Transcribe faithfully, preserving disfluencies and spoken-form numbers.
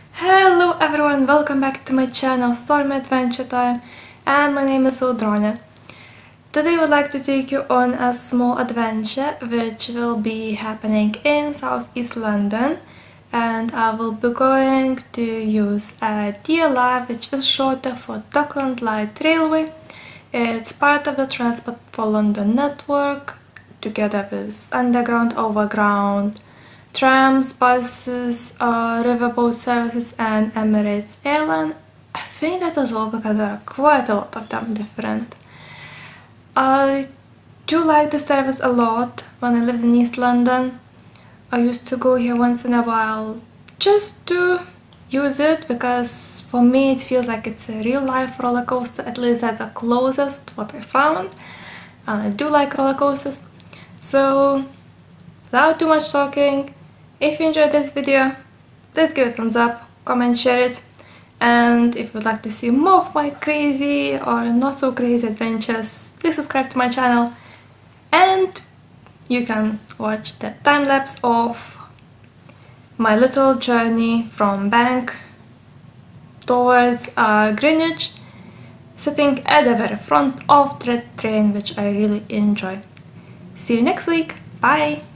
Hello everyone, welcome back to my channel Stormy Adventure Time, and my name is Audronia. Today I would like to take you on a small adventure which will be happening in southeast London, and I will be going to use a D L R, which is shorter for Dockland Light Railway. It's part of the Transport for London network, together with underground, overground, trams, buses, uh, riverboat services and Emirates Airline. I think that was all because there are quite a lot of them different. I do like the service a lot. When I lived in East London, I used to go here once in a while just to use it, because for me it feels like it's a real life roller coaster. At least that's the closest what I found, and I do like roller coasters. So without too much talking, if you enjoyed this video, please give it a thumbs up, comment, share it, and if you'd like to see more of my crazy or not so crazy adventures, please subscribe to my channel, and you can watch the time-lapse of my little journey from Bank towards uh, Greenwich, sitting at the very front of the train, which I really enjoy. See you next week, bye!